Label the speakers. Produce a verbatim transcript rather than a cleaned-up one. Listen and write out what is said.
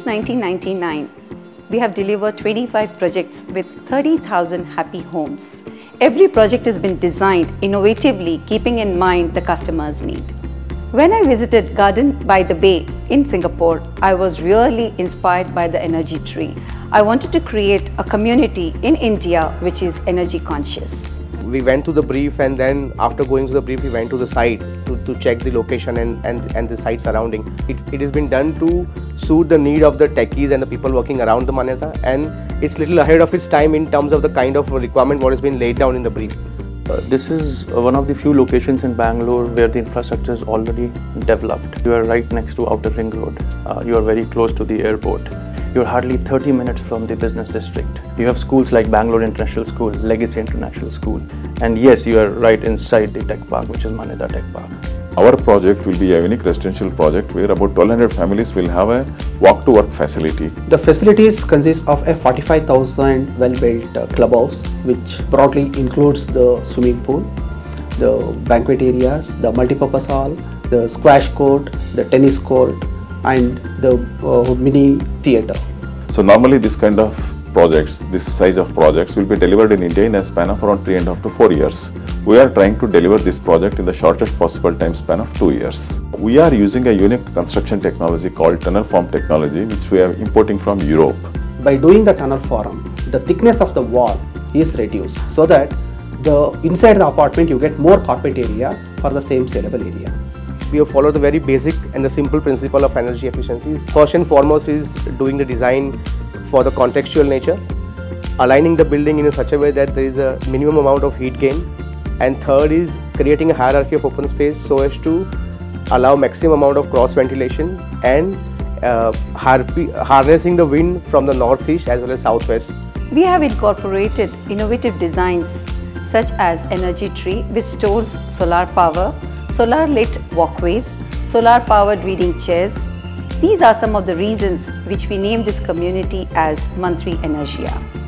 Speaker 1: Since nineteen ninety-nine, we have delivered twenty-five projects with thirty thousand happy homes. Every project has been designed innovatively, keeping in mind the customer's need. When I visited Garden by the Bay in Singapore, I was really inspired by the energy tree. I wanted to create a community in India which is energy conscious.
Speaker 2: We went to the brief, and then after going to the brief, we went to the site to, to check the location and, and, and the site surrounding. It, it has been done to suit the need of the techies and the people working around the Manyata, and it's little ahead of its time in terms of the kind of requirement what has been laid down in the brief.
Speaker 3: Uh, this is uh, one of the few locations in Bangalore where the infrastructure is already developed. You are right next to Outer Ring Road. Uh, you are very close to the airport. You are hardly thirty minutes from the business district. You have schools like Bangalore International School, Legacy International School, and yes, you are right inside the tech park, which is Manyata Tech Park.
Speaker 4: Our project will be a unique residential project where about twelve hundred families will have a walk-to-work facility.
Speaker 5: The facilities consist of a forty-five thousand well-built uh, clubhouse, which broadly includes the swimming pool, the banquet areas, the multipurpose hall, the squash court, the tennis court, and the uh, mini theatre.
Speaker 4: So normally this kind of projects, this size of projects will be delivered in India in a span of around three and a half to four years. We are trying to deliver this project in the shortest possible time span of two years. We are using a unique construction technology called tunnel form technology, which we are importing from Europe.
Speaker 5: By doing the tunnel form, the thickness of the wall is reduced so that the inside the apartment you get more carpet area for the same saleable area.
Speaker 2: We have followed the very basic and the simple principle of energy efficiency. First and foremost is doing the design for the contextual nature, aligning the building in such a way that there is a minimum amount of heat gain, and third is creating a hierarchy of open space so as to allow maximum amount of cross ventilation and uh, harnessing the wind from the northeast as well as southwest.
Speaker 1: We have incorporated innovative designs such as Energy Tree, which stores solar power, solar lit walkways, solar powered reading chairs. These are some of the reasons which we named this community as Mantri Energia.